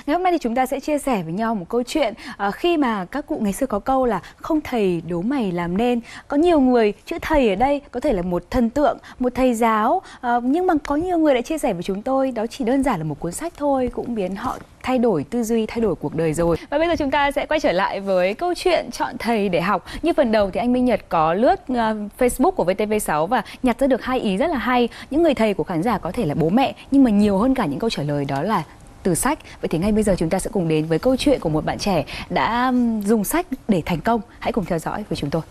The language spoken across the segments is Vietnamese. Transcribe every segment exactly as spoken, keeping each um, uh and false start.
Ngày hôm nay thì chúng ta sẽ chia sẻ với nhau một câu chuyện à, khi mà các cụ ngày xưa có câu là không thầy đố mày làm nên. Có nhiều người, chữ thầy ở đây có thể là một thần tượng, một thầy giáo, à, nhưng mà có nhiều người đã chia sẻ với chúng tôi đó chỉ đơn giản là một cuốn sách thôi cũng biến họ thay đổi tư duy, thay đổi cuộc đời rồi. Và bây giờ chúng ta sẽ quay trở lại với câu chuyện chọn thầy để học. Như phần đầu thì anh Minh Nhật có lướt uh, Facebook của vê tê vê sáu và nhặt ra được hai ý rất là hay. Những người thầy của khán giả có thể là bố mẹ, nhưng mà nhiều hơn cả những câu trả lời đó là từ sách. Vậy thì ngay bây giờ chúng ta sẽ cùng đến với câu chuyện của một bạn trẻ đã dùng sách để thành công. Hãy cùng theo dõi với chúng tôi.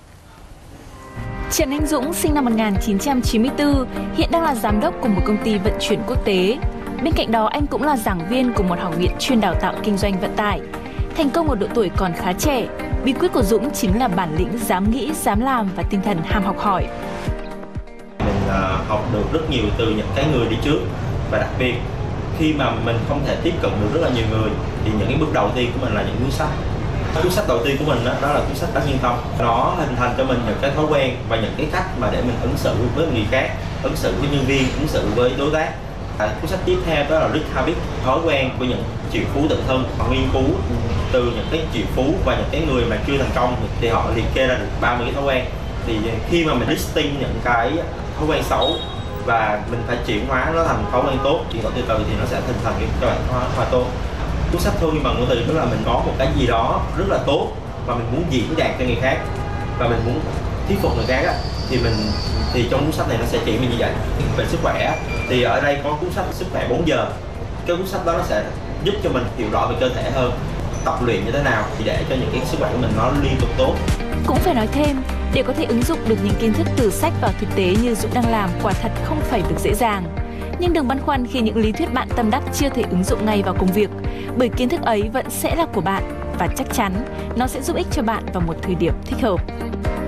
Trần Anh Dũng sinh năm một nghìn chín trăm chín mươi tư, hiện đang là giám đốc của một công ty vận chuyển quốc tế. Bên cạnh đó, anh cũng là giảng viên của một học viện chuyên đào tạo kinh doanh vận tải. Thành công ở độ tuổi còn khá trẻ, bí quyết của Dũng chính là bản lĩnh dám nghĩ, dám làm và tinh thần ham học hỏi. Mình uh, học được rất nhiều từ những cái người đi trước, và đặc biệt khi mà mình không thể tiếp cận được rất là nhiều người thì những cái bước đầu tiên của mình là những cuốn sách. Cuốn sách đầu tiên của mình đó, đó là cuốn sách Đắc Nhân Tâm. Nó hình thành cho mình những cái thói quen và những cái cách mà để mình ứng xử với người khác, ứng xử với nhân viên, ứng xử với đối tác. À, cuốn sách tiếp theo đó là Rich Habit, thói quen của những triệu phú tự thân. Họ nghiên cứu từ những cái triệu phú và những cái người mà chưa thành công thì họ liệt kê ra được ba mươi cái thói quen. Thì khi mà mình listing những cái thói quen xấu và mình phải chuyển hóa nó thành thói quen tốt, chuyển đổi từ từ thì nó sẽ hình thành cái bản hóa hóa tốt. Cuốn sách Thương Bằng Ngôn Từ tức là mình có một cái gì đó rất là tốt và mình muốn diễn đạt cho người khác và mình muốn thuyết phục người khác á, thì mình thì trong cuốn sách này nó sẽ chỉ mình như vậy. Về sức khỏe thì ở đây có cuốn sách Sức Khỏe bốn giờ. Cái cuốn sách đó nó sẽ giúp cho mình hiểu rõ về cơ thể hơn, tập luyện như thế nào thì để cho những cái sức khỏe của mình nó liên tục tốt. Cũng phải nói thêm, để có thể ứng dụng được những kiến thức từ sách vào thực tế như Dũng đang làm quả thật không phải việc dễ dàng. Nhưng đừng băn khoăn khi những lý thuyết bạn tâm đắc chưa thể ứng dụng ngay vào công việc, bởi kiến thức ấy vẫn sẽ là của bạn và chắc chắn nó sẽ giúp ích cho bạn vào một thời điểm thích hợp.